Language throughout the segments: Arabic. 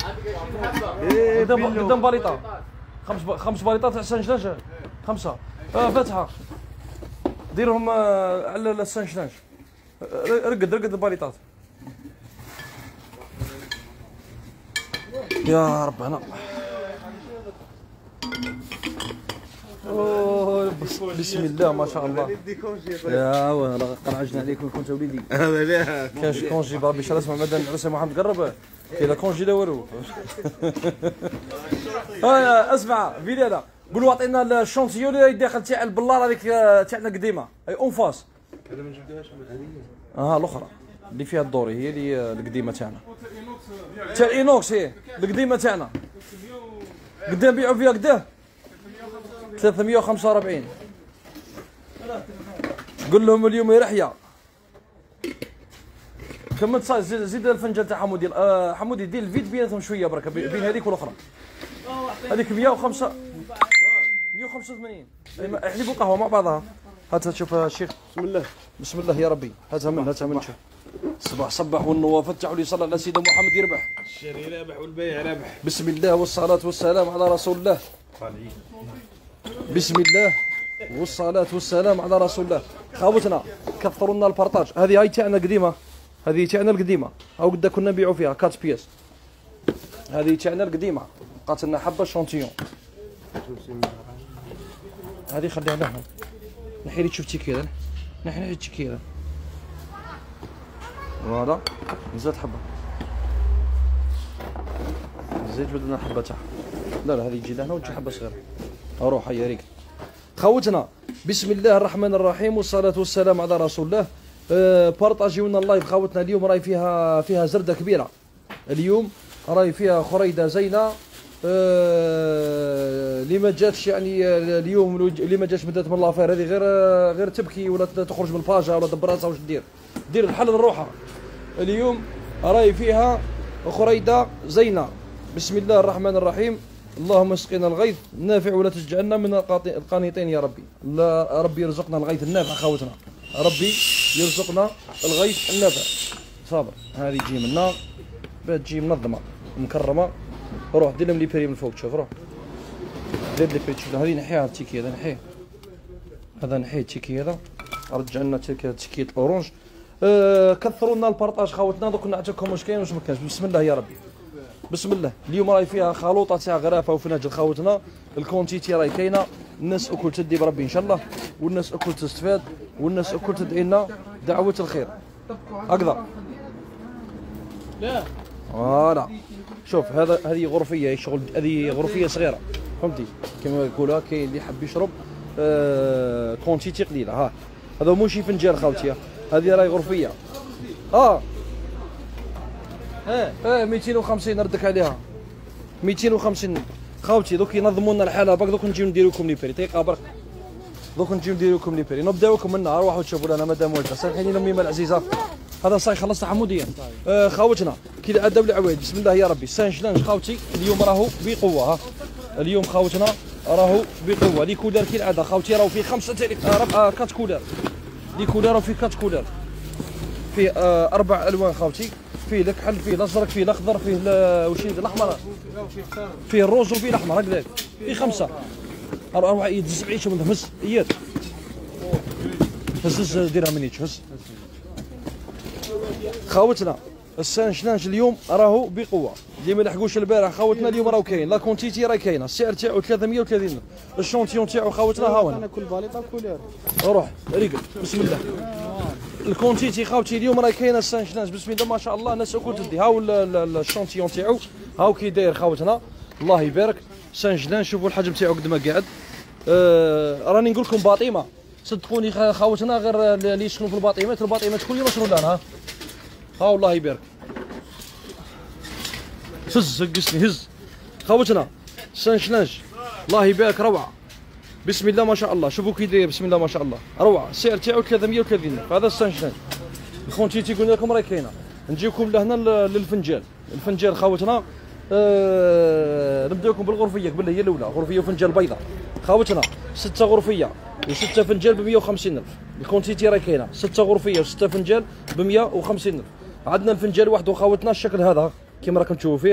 قدام باليطات. خمس باليطات تاع السنجلانج. 5 فاتحه. ديرهم على السنجلانج. رقد الباليطات. يا رب هنا. اوه بسم الله ما شاء الله. يا والله قرعجنا عليكم كنت وليدي. كاش كونجي بربي شرا اسمع مدام عرس محمد قرب كاين كونجي لا والو. اسمع فيديو قولوا عطينا الشونتيو اللي داخل تاع البلار هذيك تاعنا قديمه اي اون فاس. هذا ما جبتهاش الاخرى اللي فيها الدوري هي اللي القديمه تاعنا تاع الاينوكس هي القديمه تاعنا. قدام نبيعوا فيها قداه 345. قول لهم اليوم يرحيا كمل صاي. زيد الفنجان تاع حمودي. حمودي دير الفيد بيناتهم شويه برك بين هذيك والاخرى. هذيك 105 185. احلبوا قهوه مع بعضها. هاتها تشوف الشيخ. بسم الله بسم الله يا ربي. هاتها من شوف. صباح والنواف فتحوا لي صلى على سيدنا محمد يربح. الشاري رابح والبيع رابح. بسم الله والصلاة والسلام على رسول الله. بسم الله والصلاة والسلام على رسول الله. خاوتنا كثروا لنا البارطاج. هذه هاي تاعنا قديمة. هذه تاعنا القديمة. هاو قد كنا نبيعوا فيها 4 بياس. هذه تاعنا القديمة. بقات لنا حبة شونتيون. هذه خليها لها. نحي لي شفتي كذا. نحي كذا. فوالا زاد حبة. زيد بدنا حبة تاعها. لا هذه تجي لهنا وتجي حبة صغيرة. روح هيا ريك. خوتنا بسم الله الرحمن الرحيم والصلاة والسلام على رسول الله. بارطاجيو لنا اللايف خوتنا. اليوم راهي فيها زردة كبيرة. اليوم راهي فيها خريدة زينة. اللي ما جاتش يعني اليوم اللي ما جاتش بدات من لافير هذه غير تبكي ولا تخرج من الباجا ولا دبر راسها واش دير الحل لروحها. اليوم راهي فيها خريدة زينة. بسم الله الرحمن الرحيم. اللهم اسقنا الغيث النافع ولا تجعلنا من القانطين يا ربي. لا ربي يرزقنا الغيث النافع خوتنا. ربي يرزقنا الغيث النافع. صابر هذه تجي منا تجي منظمه مكرمه. روح دير لهم لي بري من فوق. شوف روح دير لي بري. شوف هذه نحيها التيكي هذا نحيه. هذا نحيه التيكي هذا. رجع لنا تيكيه الاورانج. كثروا لنا البارطاج خوتنا. دوك نعطيكم واش كاين واش ما كاينش. بسم الله يا ربي. بسم الله. اليوم راهي فيها خلوطه تاع غرافه وفناجل خوتنا. الكونتيتي راهي كاينه. الناس الكل تدي بربي ان شاء الله. والناس الكل تستفاد. والناس الكل تدعي لنا دعوه الخير. هكذا. لا فوالا. شوف هذه غرفيه شغل. هذه غرفيه صغيره فهمتي كما يقولها. كاين اللي حب يشرب كونتيتي قليله. ها هذا ماشي فنجان خاوتي. هذه راهي غرفيه. 250 نردك عليها. 250 خاوتي. دوك ينظموا لنا الحاله باك. دوك نجيو نديرو لكم لي بري دقيقه برك. دوك نجيو نديرو لكم لي بري. نبداوكم من نهار. روحوا تشوفوا لنا مدام والده. سامحيني امي العزيزه. هذا صاي خلصت حموديه. خاوتنا كي العاده والعوايد. بسم الله يا ربي. سانجلانج خاوتي اليوم راهو بقوه. اليوم خاوتنا راهو بقوه. لي كولار كي العاده خاوتي راهو فيه 5 كات كولار. لي كولار فيه 4 كولار. فيه 4 الوان خاوتي. فيه الكحل فيه الازرق فيه الاخضر فيه واش الاحمر فيه الروز وفيه الاحمر هكذاك. فيه 5. اروح يدز بعيشه من هز اياد هز ديرها مني تهز. خاوتنا السانشلانج اليوم راهو بقوه. اللي ما لحقوش البارح خاوتنا اليوم راهو كاين. لا كونتيتي راهي كاينه. السعر تاعو 330. الشونتيون تاعو خاوتنا ها هو. كل باليطه كولير. روح ريقل بسم الله. الكونتيتي خاوتي اليوم راهي كاينه. السانشلانج بسم الله ما شاء الله. الناس الكل تدي. هاو الشونتيون تاعو هاو كي داير خاوتنا. الله يبارك. سانشلانج شوفوا الحجم تاعو قد ما قاعد. راني نقول لكم باطيمه صدقوني خاوتنا. غير اللي يسكنوا في الباطيمات كل يوم يصلوا لنا. ها الله يبارك. هز قسني هز خاوتنا. سانشلانج الله يبارك روعه. بسم الله ما شاء الله. شوفوا كي داير بسم الله ما شاء الله روعه. السعر تاعو 330. هذا السانشلانج. الكونتيتي قلنا لكم راهي كاينه. نجيكم لهنا للفنجان. الفنجان خاوتنا. نبداوكم بالغرفيه قبل هي الاولى. غرفيه وفنجان بيضاء خاوتنا. 6 غرفيه و6 فنجان ب 150,000. الكونتيتي راهي كاينه. 6 غرفيه و6 فنجان ب 150,000. عندنا الفنجان وحده خاوتنا الشكل هذا كما راكم تشوفوا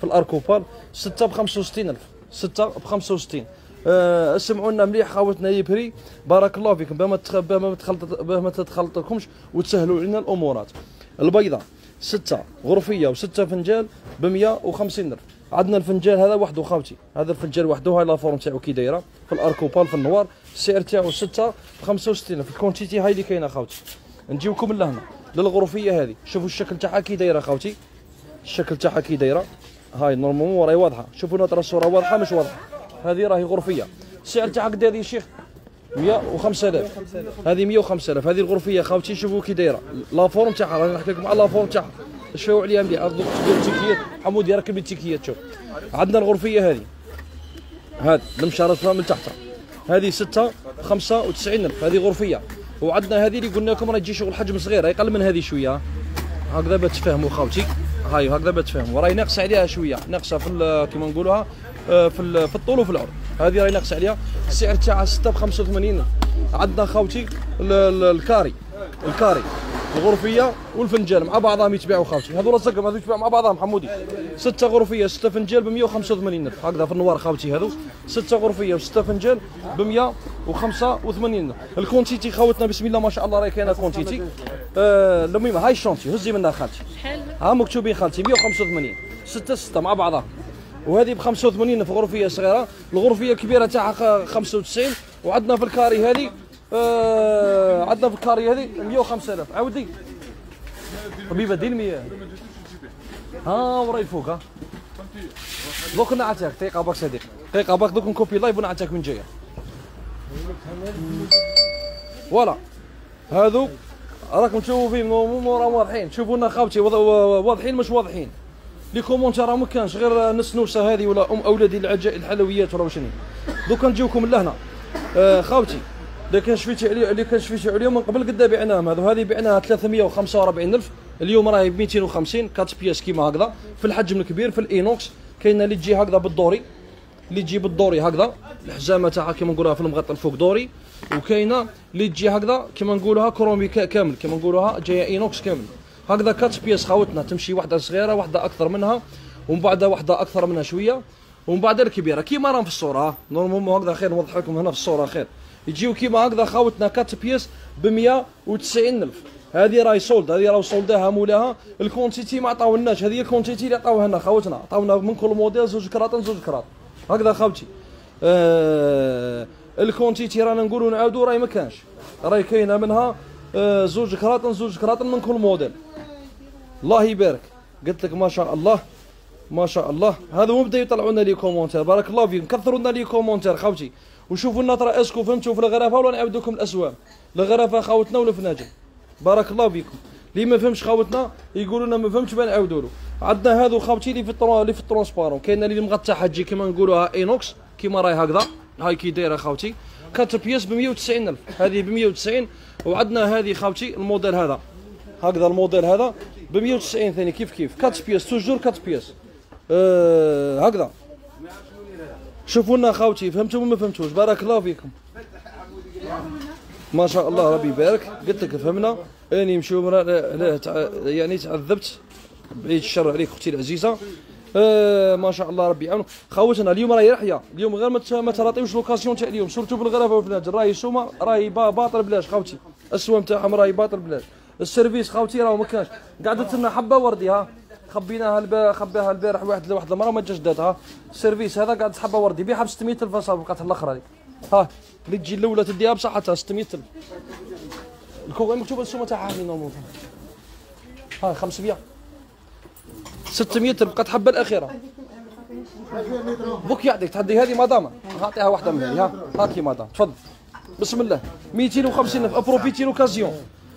في الاركوبال 6 ب 65000 6 ب 65. اسمعوا لنا مليح خاوتنا لي بري بارك الله فيكم باه ما تتخلطكمش وتسهلوا لنا الامورات. البيضاء 6 غرفيه و6 فنجال ب 150000. عندنا الفنجال هذا وحده خاوتي، هذا الفنجال وحده هاي لافورم تاعو كي دايره في الاركوبال في النوار، السعر تاعو 6 ب 65,000. الكونتيتي هاي اللي كاينه خاوتي. نجيوكم من لهنا للغرفيه هذه، شوفوا الشكل تاعها كي دايره خاوتي، الشكل تاعها كي دايره هاي نورمالمون راهي واضحه، شوفوا ترى الصوره واضحه مش واضحه. هذه راهي غرفيه، السعر تاعها قد هذه يا شيخ؟ 105,000. هذه 105,000. هذه الغرفيه خاوتي شوفوا كي دايره لافورم تاعها، راني نحكي لكم على لافورم تاعها، شوفوا عليها مليح. دوك تدير التيكيات حمود يركب التيكيات. شوف عندنا الغرفيه هذه، هذه المشارة من تحتها، هذه 6 ب 95,000. هذه غرفيه. وعندنا هذه اللي قلنا لكم راه تجي شغل حجم صغير، اقل من هذه شويه، هكذا بتفهموا خاوتي، هاي هكذا بتفهموا، راهي ناقصه عليها شويه، ناقصه في كيما نقولوها في الطول وفي العرض، هذه راهي ناقصه عليها. السعر تاعها 6 ب 85,000. عندنا خاوتي الكاري الغرفيه والفنجان مع بعضهم يتباعوا خاوتي، هذول الزقم هذو يتباعوا مع بعضهم حمودي. 6 غرفيه 6 فنجان ب 185,000 هكذا في النوار خاوتي. هذو 6 غرفيه و6 فنجان ب 185,000. الكونتيتي خاوتنا بسم الله ما شاء الله راهي كاينه كونتيتي. المهم هاي الشونتي هزي منها خالتي، ها مكتوبين خالتي 185 6 مع بعضها. وهذه ب 85 في غرفيه صغيره، الغرفيه الكبيره تاعها 95. وعندنا في الكاري هذه عندنا في الكاري هذه 105,000. عاودي حبيبه دير 100 ها وراي الفوق. ها دوك نعطيك دقيقه باك صديق، دقيقه باك دوك نكوبي لايف ونعطيك من جايه. فوالا هذو راكم تشوفوا فيهم راهم واضحين، شوفوا لنا خاوتي واضحين مش واضحين. لي كومونتير راه ما كانش غير نسنوسه هذه ولا اولادي الحلويات ولا واش. دوكا نجيوكم لهنا خاوتي اللي كان شفيتي عليهم من قبل قد بعناهم. هذه بعناها 345,000، اليوم راهي ب 250 4 بياس كيما هكذا في الحجم الكبير في الاينوكس. كاينه اللي تجي هكذا بالدوري، اللي تجي بالدوري هكذا الحزامه تاعها كيما نقولوها في المغطى الفوق دوري، وكاينه اللي تجي هكذا كيما نقولوها كرومي كامل، كيما نقولوها جايه اينوكس كامل هكذا 4 بياس خاوتنا. تمشي واحده صغيره واحده اكثر منها ومن بعد واحده اكثر منها شويه ومن بعد الكبيره كيما راهم في الصوره. نورمالمون هكذا خير نوضح لكم هنا في الصوره خير. يجيو كيما هكذا خاوتنا 4 بياس ب 190,000. هذه راهي سولد، هذه راهو سولداها مولاها. الكونتيتي ما عطاولناش، هذه الكونتيتي اللي عطاوها لنا خاوتنا، عطاونا من كل موديل 2 كراطن 2 كراط هكذا خاوتي. الكونتيتي رانا نقولوا نعاودوا راهي ما كانش، راهي كاينه منها 2 كراطن 2 كراطن من كل موديل. الله يبارك، قلت لك ما شاء الله ما شاء الله. هذا هو بدا يطلعوا لنا لي كومونتير، بارك الله فيكم، كثروا لنا لي كومونتير خاوتي. وشوفوا لنا ترى اسكو فهمتوا في الغرافه ولا نعاود لكم الاسوام، الغرافه خاوتنا ولا فناجل. بارك الله فيكم، اللي ما فهمش خاوتنا يقولوا لنا ما فهمتش بنعاودوا له. عندنا هذو خاوتي اللي في الترونسبارون، كاينه اللي مغطاها تجي كيما نقولوها اينوكس كيما راهي هكذا، هاي كي دايره خاوتي 4 بياس ب 190,000. هذه ب 190. وعندنا هذه خاوتي الموديل هذا هكذا، الموديل هذا ب 190 ثاني كيف 4 بياس توجور 4 بياس هكذا. شوفوا لنا خاوتي فهمتوا ولا ما فهمتوش؟ بارك الله فيكم ما شاء الله ربي يبارك. قلت لك فهمنا اني نمشيو يعني تعذبت بعيد الشر عليك اختي العزيزه. ما شاء الله ربي يعاونك خاوتنا. اليوم راهي رحيه، اليوم غير ما تراطيوش لوكاسيون تاع اليوم، سورتو بالغرافه والفناجل راهي سومه راهي باطل بلاش خاوتي، السوام تاعهم راهي باطل بلاش. السيرفيس خاوتي راهو ما كانش، قعدت لنا حبه وردي ها خبيناها خباها البارح واحد المره ما جاش داتها. السيرفيس هذا قاعد حبه وردي بيعها ب 600,000 صافي بقات الاخرى هذيك. ها اللي تجي الاولى تديها بصحتها 600,000. الكوغي مكتوبه السومه تاعها هنا نورمال ها 500 600,000 بقات حبه الاخيره. بوك يعطيك تحدي هذه مدام نعطيها واحده من هذه. ها هاكي مدام تفضل بسم الله 250,000 ابروفيتي لوكازيون.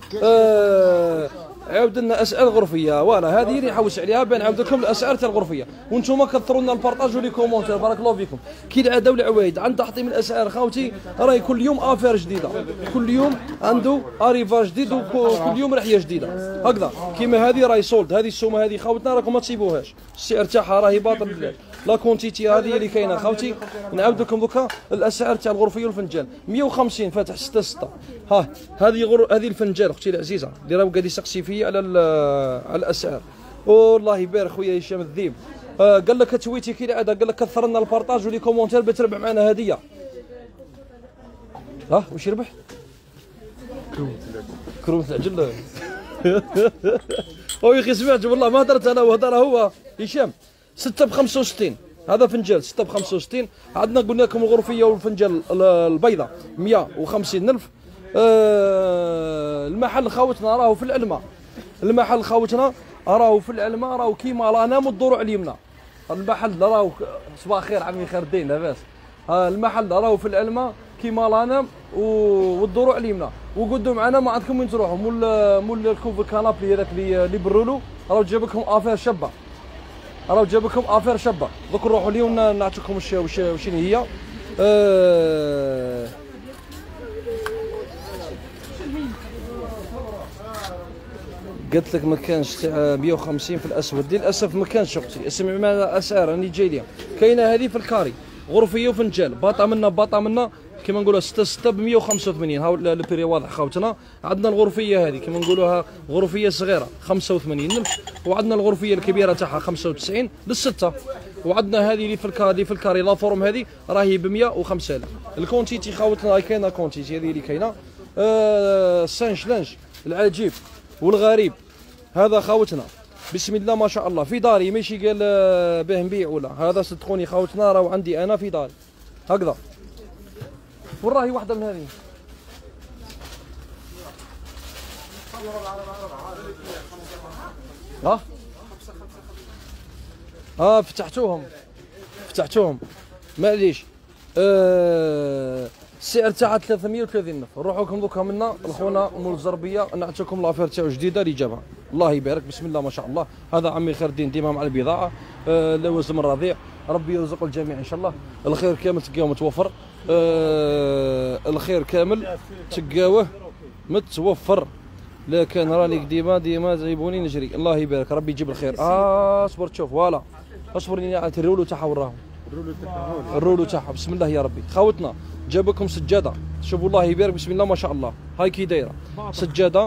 عاود لنا اسئله غرفيه فوالا، هذه اللي نحوس عليها بنعاود لكم الاسئله تاع الغرفيه. وانتم كثروا لنا البارطاج ولي كومونتير بارك الله فيكم. كي العاده والعوايد عند تحطيم الاسئله خاوتي راهي كل يوم افير جديده، كل يوم عنده اريفا جديد وكل يوم رحيه جديده هكذا. كيما هذه راهي سولد، هذه السومه هذه خاوتنا راكم ما تسيبوهاش، السعر تاعها راهي باطل بلاد. لا كونتيتي هذه اللي كاينه خاوتي. نعاود لكم دوكا الاسعار تاع الغرفيه والفنجان 150 فاتح 6 ها. هذه الفنجان اختي العزيزه اللي راه قاعد يسقسي فيا على الاسعار. والله يبارك خويا هشام الذيب قال لك تويتي كي العاده، قال لك كثر لنا البارطاج ولي كومونتير بتربح معنا هديه. واش يربح؟ كرومة العجل. يا اخي سمعت والله ما هدرت انا وهدر هو هشام. 6 ب 65 هذا فنجان 6 ب 65. عندنا قلنا لكم الغرفيه والفنجان البيضاء 150,000. المحل خاوتنا راهو في العلمه، المحل خاوتنا راهو في العلمه، راهو كيما رانا من الضروع اليمنى. المحل راهو صباح الخير عمي خير الدين لاباس. المحل راهو في العلمه كيما رانا والضروع اليمنى. وقدوا معنا ما عندكم وين تروحوا، مول الكوف كانابلي هذاك اللي برولو راهو جاب لكم افير شابه، راهو جاب لكم افير شابه. دوك نروحوا ليه ونعطيكم شنو هي. قلت لك ما كانش تاع 150 في الاسود، للاسف ما كانش اختي. اسمع معنا الاسعار راني جاي ليها. كاينه هذه في الكاري غرفيه وفنجان، باطا منا كيما نقولوها 6 ب 185. هاو البري واضح خاوتنا. عندنا الغرفيه هذه كيما نقولوها غرفيه صغيره 85,000، وعندنا الغرفيه الكبيره تاعها 95 للسته. وعندنا هذه اللي في الكاري لا فورم هذه راهي ب 105,000. الكونتيتي خاوتنا كاينه كونتيتي هذه اللي كاينه. سانش لانج العجيب والغريب هذا خاوتنا بسم الله ما شاء الله في داري، ماشي قال به نبيع ولا هذا. صدقوني خاوتنا راهو عندي انا في داري هكذا. وراهي واحده من هذه فتحتوهم معليش. السعر تاعها 330,000. نروحوا لكم دوكا منا الخونا مول الزربيه نعطيكم لافير تاعو جديده اللي جابها الله يبارك بسم الله ما شاء الله. هذا عمي خير الدين ديما مع البضاعه. لوزم الرضيع ربي يرزق الجميع ان شاء الله. الخير كامل تلقاوه متوفر. الخير كامل تلقاوه متوفر. لكن راني ديما جايبوني نجري الله يبارك ربي يجيب الخير. اصبر تشوف فوالا اصبرني على الرولو تاعها وراهم الرولو تاعها بسم الله يا ربي. خاوتنا جاب لكم سجاده شوفوا الله يبارك بسم الله ما شاء الله. هاي كي دايره سجاده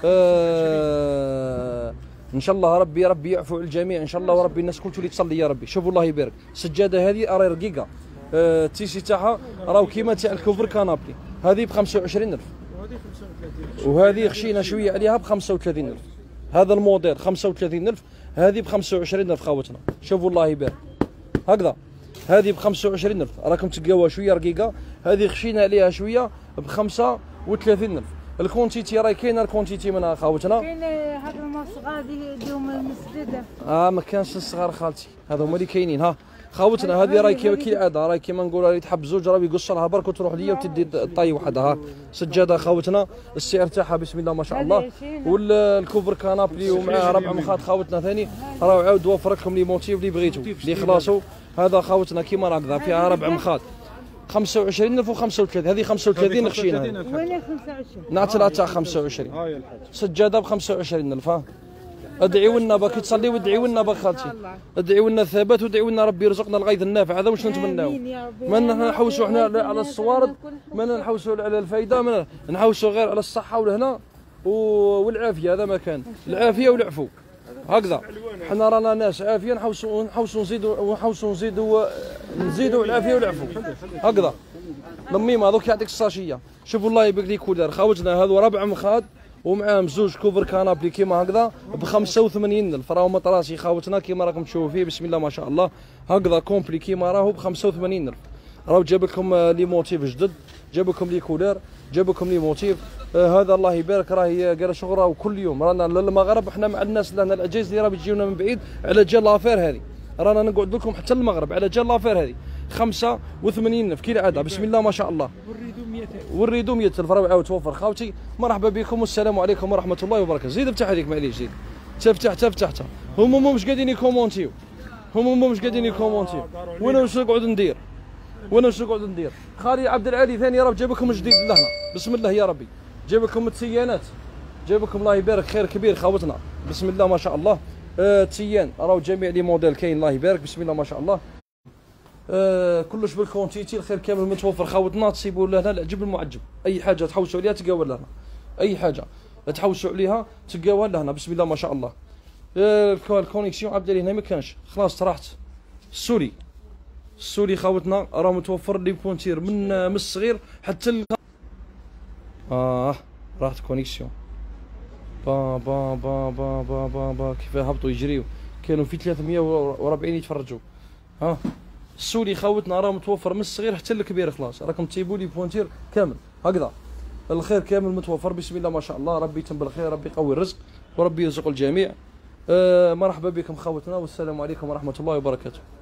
ان شاء الله ربي يعفو على الجميع ان شاء الله، وربي الناس كل تولي تصلي يا ربي. شوفوا الله يبارك السجاده هذه راهي رقيقه. التيشي تاعها راهو كيما تاع الكوفر كانابلي. هذه ب 25,000 وهذه خشينا شويه عليها ب 35,000. هذا الموديل 35,000 هذه ب 25,000 خاوتنا. شوفوا الله يبارك هكذا هذه ب 25,000 راكم تلقاوها شويه رقيقه. هذه خشينا عليها شويه ب 35,000. الكونتيتي راهي كاينه الكونتيتي منها خاوتنا. كاين هاد المصغار ديالهم المسدده. ما كانش الصغار خالتي هذا هما اللي كاينين. ها خاوتنا هذه راهي كي العاده راهي كيما نقولوا راهي تحب زوج راهي يقص لها برك وتروح ليا وتدي الطاي وحدها. سجاده خاوتنا السعر تاعها بسم الله ما شاء الله. والكوفر كانابلي ومعها 4 مخاط خاوتنا ثاني راهو عاود وفر لكم لي موتيف اللي بغيتو اللي خلاصو. هذا خاوتنا كيما هكذا فيها 4 مخاط 25,000 و 35. هذه 35 خشينا وين 25 نعطي لها تاع 25 سجاده ب 25,000. ها ادعيوا لنا باك تصلي وادعيوا لنا باك خالتي ادعيوا لنا الثبات وادعيوا لنا ربي يرزقنا الغيث النافع. هذا واش نتمناو. ما نحوسوا حنا على الصوارد ما نحوسوا على الفايده ما نحوسوا غير على الصحه والهنا والعافيه. هذا ما كان العافيه والعفو هكذا. حنا رانا ناس عافيه نحوسوا نزيدوا العافيه والعفو هكذا. لميمه دوك يعطيك الساشيه. شوفوا الله يبارك لي كولر خاوتنا هذو 4 مخاد ومعاهم زوج كوفر كانابلي كيما هكذا ب 85,000. راهو مطراسي خاوتنا كيما راكم تشوفوا فيه بسم الله ما شاء الله هكذا كومبلي كيما راهو ب 85,000. راهو جاب لكم لي موتيف جدد جاب لكم لي كولر جاب لكم لي موتيف. هذا الله يبارك راهي قال شغل راهو كل يوم رانا للمغرب. احنا مع الناس لهنا العجايز اللي راه بيجيونا من بعيد على جال لافير هذه رانا نقعد لكم حتى المغرب على جال لافير هذه 85,000 كي العاده بسم الله ما شاء الله. والريدو 100,000 راهو عاود توفر خاوتي. مرحبا بكم والسلام عليكم ورحمه الله وبركاته. زيد افتح هذيك معليش زيد تفتحتها. هما مش قاعدين يكومونتيو وانا واش نقعد ندير. خالي عبد العالي ثاني راه جاب لكم جديد لهنا بسم الله يا ربي. جاب لكم التيانات جاب لكم الله يبارك خير كبير خاوتنا بسم الله ما شاء الله. تيان راهو جميع لي موديل كاين الله يبارك بسم الله ما شاء الله. كلش بالكونتيتي الخير كامل متوفر خاوتنا. تصيبوا لهنا العجب المعجب. اي حاجه تحوسوا عليها تلقاوها لهنا. اي حاجه تحوسوا عليها تلقاوها لهنا بسم الله ما شاء الله. الكونيكسيون عبد هنا ما كانش، خلاص طرحت. السولي خاوتنا راه متوفر لي بونتير من الصغير حتى راحت كونيكسيون. با با با با با با, با. كيف هبطوا يجريو، كانوا في 340 يتفرجوا. السولي خاوتنا راه متوفر من الصغير حتى الكبير، خلاص راكم تيبوا لي بونتير كامل هكذا. الخير كامل متوفر، بسم الله ما شاء الله. ربي يتم بالخير، ربي يقوي الرزق، وربي يرزق الجميع. مرحبا بكم خاوتنا، والسلام عليكم ورحمه الله وبركاته.